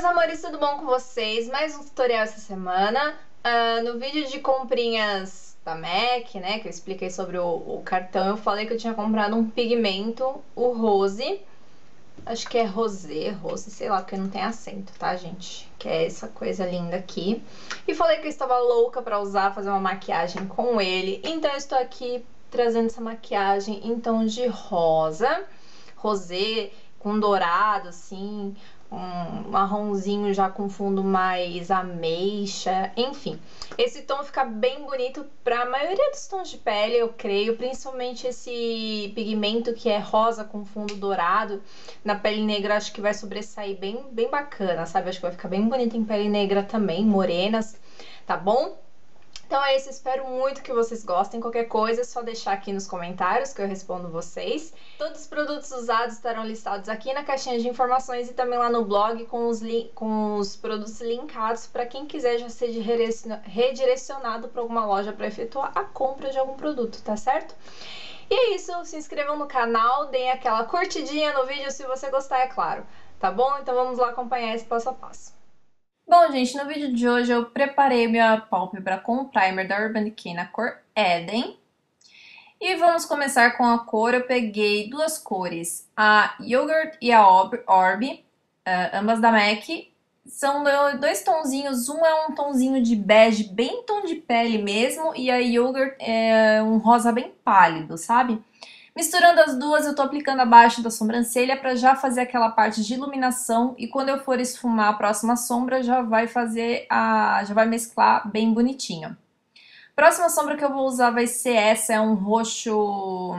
meus amores, tudo bom com vocês? Mais um tutorial essa semana. No vídeo de comprinhas da MAC, né, que eu expliquei sobre o cartão, eu falei que eu tinha comprado um pigmento, o Rose. Acho que é Rose, sei lá, porque não tem acento, tá, gente? Que é essa coisa linda aqui. E falei que eu estava louca pra usar, fazer uma maquiagem com ele. Então eu estou aqui trazendo essa maquiagem em tons de rosa. Rosé com dourado, assim, um marronzinho já com fundo mais ameixa, enfim. Esse tom fica bem bonito para a maioria dos tons de pele, eu creio, principalmente esse pigmento que é rosa com fundo dourado. Na pele negra acho que vai sobressair bem bacana, sabe? Acho que vai ficar bem bonito em pele negra também, morenas, tá bom? Então é isso, espero muito que vocês gostem. Qualquer coisa é só deixar aqui nos comentários que eu respondo vocês. Todos os produtos usados estarão listados aqui na caixinha de informações e também lá no blog com os produtos linkados para quem quiser já ser redirecionado para alguma loja para efetuar a compra de algum produto, tá certo? E é isso, se inscrevam no canal, deem aquela curtidinha no vídeo se você gostar, é claro. Tá bom? Então vamos lá acompanhar esse passo a passo. Bom, gente, no vídeo de hoje eu preparei minha pálpebra com o primer da Urban Decay na cor Eden. E vamos começar com a cor. Eu peguei duas cores, a Yogurt e a Orbe, ambas da MAC. São dois tonzinhos, um é um tonzinho de bege, bem tom de pele mesmo, e a Yogurt é um rosa bem pálido, sabe? Misturando as duas, eu tô aplicando abaixo da sobrancelha para já fazer aquela parte de iluminação e quando eu for esfumar a próxima sombra, já vai mesclar bem bonitinho. Próxima sombra que eu vou usar vai ser essa, é um roxo...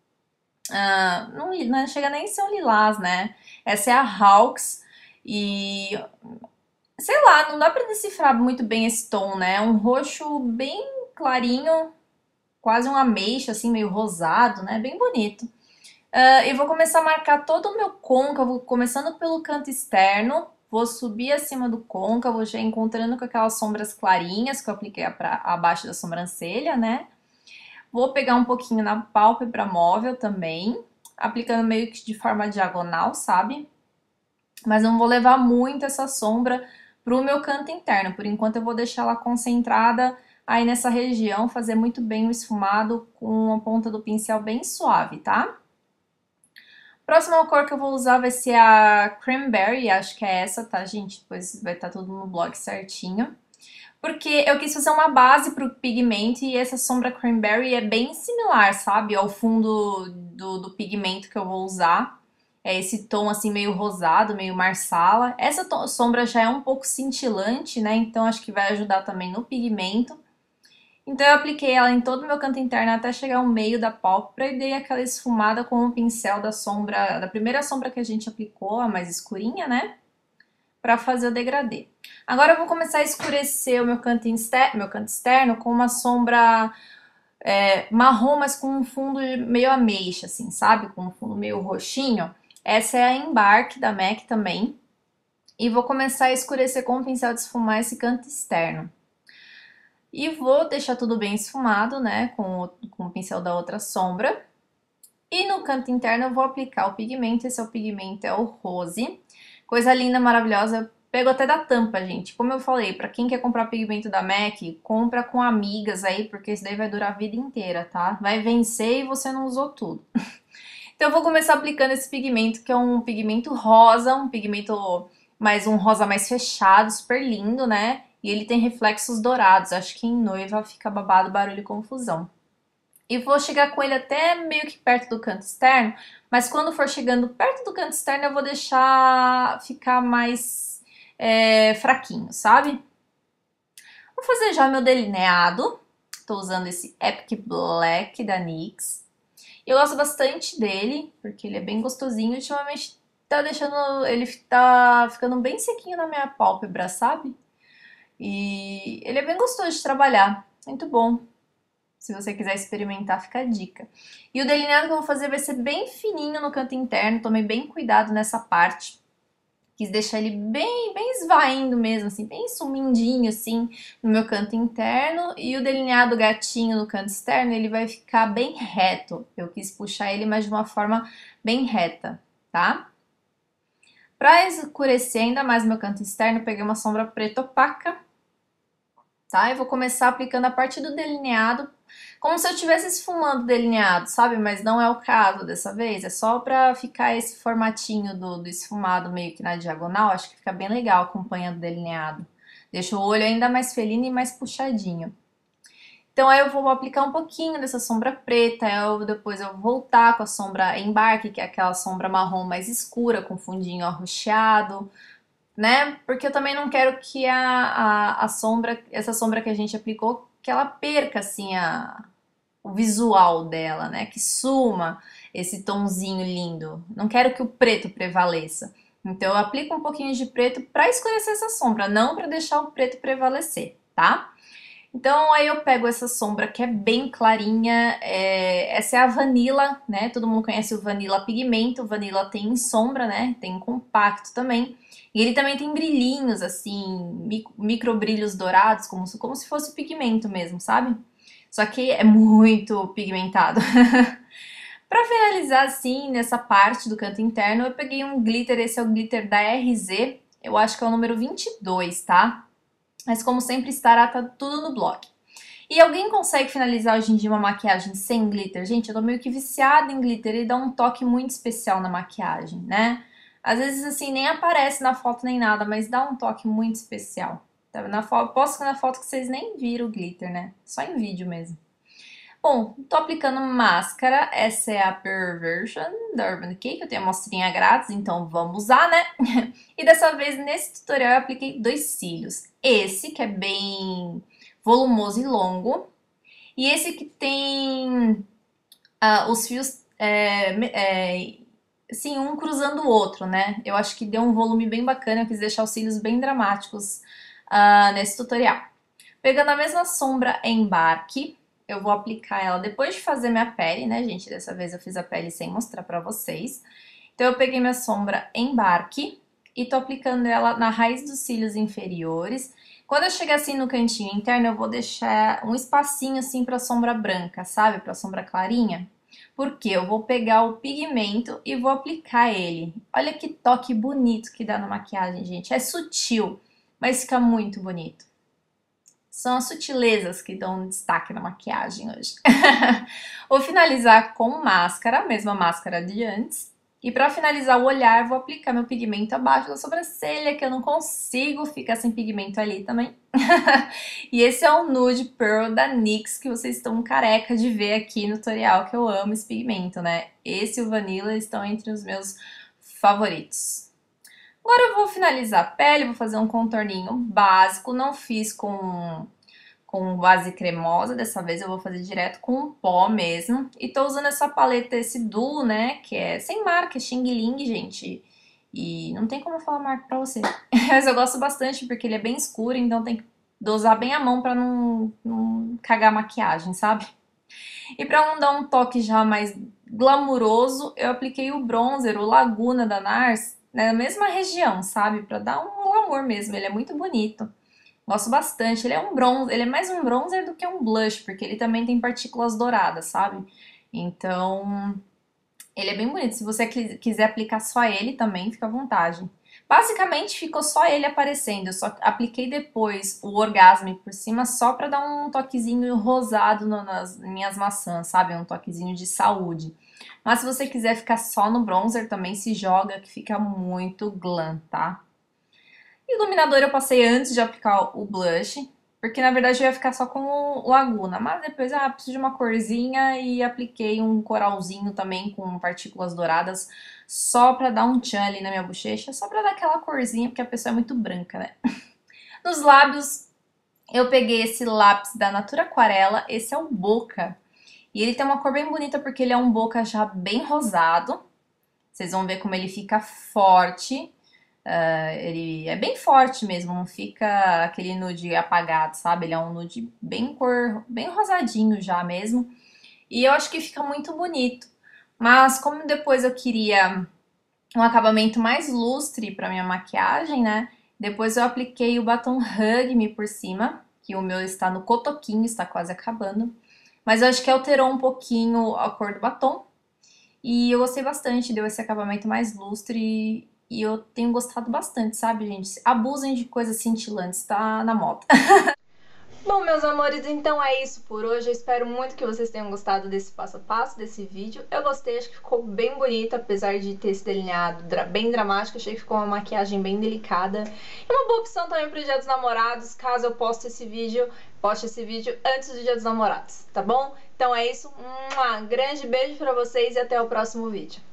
não chega nem a ser um lilás, né? Essa é a Hawks e... sei lá, não dá pra decifrar muito bem esse tom, né? É um roxo bem clarinho, quase um ameixa, assim, meio rosado, né? Bem bonito. Eu vou começar a marcar todo o meu côncavo, começando pelo canto externo. Vou subir acima do côncavo, já encontrando com aquelas sombras clarinhas que eu apliquei abaixo da sobrancelha, né? Vou pegar um pouquinho na pálpebra móvel também, aplicando meio que de forma diagonal, sabe? Mas não vou levar muito essa sombra pro meu canto interno. Por enquanto eu vou deixar ela concentrada aí nessa região, fazer muito bem o esfumado com a ponta do pincel bem suave, tá? Próxima cor que eu vou usar vai ser a Cranberry, acho que é essa, tá, gente? Depois vai estar tudo no blog certinho. Porque eu quis fazer uma base pro pigmento e essa sombra Cranberry é bem similar, sabe? Ao fundo do pigmento que eu vou usar. É esse tom assim meio rosado, meio marsala. Essa sombra já é um pouco cintilante, né? Então acho que vai ajudar também no pigmento. Então eu apliquei ela em todo o meu canto interno até chegar ao meio da pálpebra e dei aquela esfumada com o pincel da sombra, da primeira sombra que a gente aplicou, a mais escurinha, né? Pra fazer o degradê. Agora eu vou começar a escurecer o meu canto externo com uma sombra marrom, mas com um fundo meio ameixa, assim, sabe? Com um fundo meio roxinho. Essa é a Embark da MAC também. E vou começar a escurecer com o pincel de esfumar esse canto externo. E vou deixar tudo bem esfumado, né, com o pincel da outra sombra. E no canto interno eu vou aplicar o pigmento, esse é o pigmento, é o Rose. Coisa linda, maravilhosa, pego até da tampa, gente. Como eu falei, pra quem quer comprar pigmento da MAC, compra com amigas aí, porque isso daí vai durar a vida inteira, tá? Vai vencer e você não usou tudo. Então eu vou começar aplicando esse pigmento, que é um pigmento rosa, um rosa mais fechado, super lindo, né? E ele tem reflexos dourados, acho que em noiva fica babado, barulho e confusão. E vou chegar com ele até meio que perto do canto externo, mas quando for chegando perto do canto externo eu vou deixar ficar mais fraquinho, sabe? Vou fazer já meu delineado, tô usando esse Epic Black da NYX. Eu gosto bastante dele, porque ele é bem gostosinho, ultimamente ele tá ficando bem sequinho na minha pálpebra, sabe? E ele é bem gostoso de trabalhar, muito bom. Se você quiser experimentar, fica a dica. E o delineado que eu vou fazer vai ser bem fininho no canto interno, tomei bem cuidado nessa parte. Quis deixar ele bem esvaindo mesmo, assim, bem sumindinho, assim, no meu canto interno. E o delineado gatinho no canto externo, ele vai ficar bem reto. Eu quis puxar ele, mas de uma forma bem reta, tá? Pra escurecer ainda mais meu canto externo, eu peguei uma sombra preta opaca, tá? Eu vou começar aplicando a parte do delineado, como se eu estivesse esfumando o delineado, sabe? Mas não é o caso dessa vez, é só pra ficar esse formatinho do esfumado meio que na diagonal, acho que fica bem legal acompanhando o delineado. Deixa o olho ainda mais felino e mais puxadinho. Então aí eu vou aplicar um pouquinho dessa sombra preta, depois eu vou voltar com a sombra embarque, que é aquela sombra marrom mais escura, com fundinho arroxeado, né? Porque eu também não quero que a sombra, essa sombra que a gente aplicou, que ela perca assim o visual dela, né? Que suma esse tomzinho lindo. Não quero que o preto prevaleça. Então eu aplico um pouquinho de preto para escurecer essa sombra, não para deixar o preto prevalecer, tá? Então aí eu pego essa sombra que é bem clarinha, essa é a Vanilla, né? Todo mundo conhece o Vanilla Pigmento, o Vanilla tem em sombra, né? Tem em compacto também. E ele também tem brilhinhos, assim, micro brilhos dourados, como se fosse pigmento mesmo, sabe? Só que é muito pigmentado. Pra finalizar, assim, nessa parte do canto interno, eu peguei um glitter, esse é o glitter da RZ, eu acho que é o número 22, tá? Mas como sempre estará, tá tudo no blog. E alguém consegue finalizar hoje em dia uma maquiagem sem glitter? Gente, eu tô meio que viciada em glitter e dá um toque muito especial na maquiagem, né? Às vezes, assim, nem aparece na foto nem nada, mas dá um toque muito especial. Tá? Posso que na foto que vocês nem viram o glitter, né? Só em vídeo mesmo. Bom, tô aplicando máscara, essa é a Perversion da Urban Decay, que eu tenho a amostrinha grátis, então vamos usar, né? E dessa vez, nesse tutorial, eu apliquei dois cílios. Esse, que é bem volumoso e longo, e esse que tem os fios, assim, um cruzando o outro, né? Eu acho que deu um volume bem bacana, eu quis deixar os cílios bem dramáticos nesse tutorial. Pegando a mesma sombra embarque, eu vou aplicar ela depois de fazer minha pele, né, gente? Dessa vez eu fiz a pele sem mostrar pra vocês. Então eu peguei minha sombra embarque e tô aplicando ela na raiz dos cílios inferiores. Quando eu chegar assim no cantinho interno, eu vou deixar um espacinho assim pra sombra branca, sabe? Pra sombra clarinha. Porque eu vou pegar o pigmento e vou aplicar ele. Olha que toque bonito que dá na maquiagem, gente. É sutil, mas fica muito bonito. São as sutilezas que dão destaque na maquiagem hoje. Vou finalizar com máscara, a mesma máscara de antes. E para finalizar o olhar, vou aplicar meu pigmento abaixo da sobrancelha, que eu não consigo ficar sem pigmento ali também. E esse é o Nude Pearl da NYX, que vocês estão careca de ver aqui no tutorial, que eu amo esse pigmento, né? Esse e o Vanilla estão entre os meus favoritos. Agora eu vou finalizar a pele, vou fazer um contorninho básico, não fiz com base cremosa, dessa vez eu vou fazer direto com um pó mesmo. E tô usando essa paleta, esse Duo, né, que é sem marca, é Xing Ling, gente. E não tem como eu falar marca pra você. Mas eu gosto bastante porque ele é bem escuro, então tem que dosar bem a mão pra não cagar a maquiagem, sabe? E pra não dar um toque já mais glamuroso, eu apliquei o bronzer, o Laguna da NARS, na mesma região, sabe? Pra dar um glamour mesmo, ele é muito bonito. Gosto bastante. Ele é um bronzer, ele é mais um bronzer do que um blush, porque ele também tem partículas douradas, sabe? Então, ele é bem bonito. Se você quiser aplicar só ele também, fica à vontade. Basicamente, ficou só ele aparecendo. Eu só apliquei depois o Orgasme por cima só pra dar um toquezinho rosado nas minhas maçãs, sabe? Um toquezinho de saúde. Mas se você quiser ficar só no bronzer, também se joga, que fica muito glam, tá? Iluminador eu passei antes de aplicar o blush, porque na verdade eu ia ficar só com o Laguna, mas depois, preciso de uma corzinha e apliquei um coralzinho também com partículas douradas, só pra dar um tchan ali na minha bochecha, só pra dar aquela corzinha, porque a pessoa é muito branca, né? Nos lábios, eu peguei esse lápis da Natura Aquarela, esse é o Boca, e ele tem uma cor bem bonita porque ele é um boca já bem rosado, vocês vão ver como ele fica forte. Ele é bem forte mesmo, não fica aquele nude apagado, sabe? Ele é um nude bem cor, bem rosadinho já mesmo. E eu acho que fica muito bonito. Mas como depois eu queria um acabamento mais lustre para minha maquiagem, né? Depois eu apliquei o batom Hug Me por cima, que o meu está no cotoquinho, está quase acabando. Mas eu acho que alterou um pouquinho a cor do batom. E eu gostei bastante, deu esse acabamento mais lustre E eu tenho gostado bastante, sabe, gente? Abusem de coisas cintilantes, tá na moda. Bom, meus amores, então é isso por hoje. Eu espero muito que vocês tenham gostado desse passo a passo, desse vídeo. Eu gostei, acho que ficou bem bonito, apesar de ter esse delineado bem dramático. Achei que ficou uma maquiagem bem delicada. E uma boa opção também para o Dia dos Namorados, caso eu poste esse vídeo antes do Dia dos Namorados, tá bom? Então é isso. Um grande beijo para vocês e até o próximo vídeo.